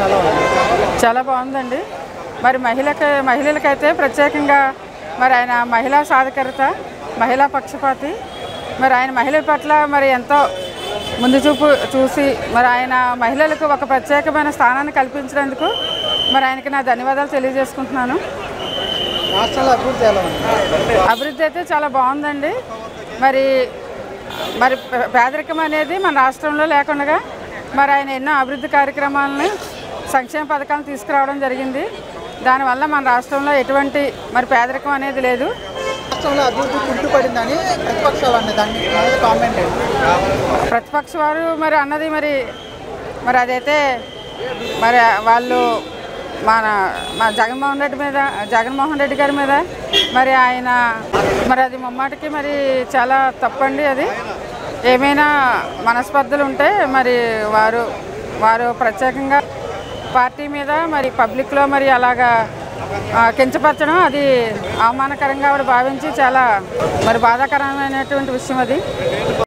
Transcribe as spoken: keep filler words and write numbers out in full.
చాలా బాగుందండి. మరి మహిళకి మహిళలకైతే ప్రత్యేకంగా మరి ఆయన మహిళా సాధికారత, మహిళా పక్షపాతి, మరి ఆయన మహిళల పట్ల మరి ఎంతో ముందు చూపు చూసి మరి ఆయన మహిళలకు ఒక ప్రత్యేకమైన స్థానాన్ని కల్పించినందుకు మరి ఆయనకి నా ధన్యవాదాలు తెలియజేసుకుంటున్నాను. రాష్ట్రంలో అభివృద్ధి ఎలా ఉంది? అభివృద్ధి అయితే చాలా బాగుందండి. మరి మరి పేదరికం అనేది మన రాష్ట్రంలో లేకుండా మరి ఆయన ఎన్నో అభివృద్ధి కార్యక్రమాలను, సంక్షేమ పథకాలను తీసుకురావడం జరిగింది. దానివల్ల మన రాష్ట్రంలో ఎటువంటి మరి పేదరికం అనేది లేదు. రాష్ట్రంలో అభివృద్ధి కుంటుపడిందని ప్రతిపక్షాలు అన్నది, దాన్ని కామెంట్ ప్రతిపక్ష వారు మరి అన్నది మరి మరి అదైతే మరి వాళ్ళు మన మన జగన్మోహన్ రెడ్డి మీద జగన్మోహన్ రెడ్డి గారి మీద మరి ఆయన మరి అది ముమ్మాటికి మరి చాలా తప్పండి. అది ఏమైనా మనస్పర్ధలు ఉంటే మరి వారు వారు ప్రత్యేకంగా పార్టీ మీద మరి పబ్లిక్లో మరి అలాగా కించపరచడం అది అవమానకరంగా ఆవిడ భావించి చాలా మరి బాధాకరమైనటువంటి విషయం అది.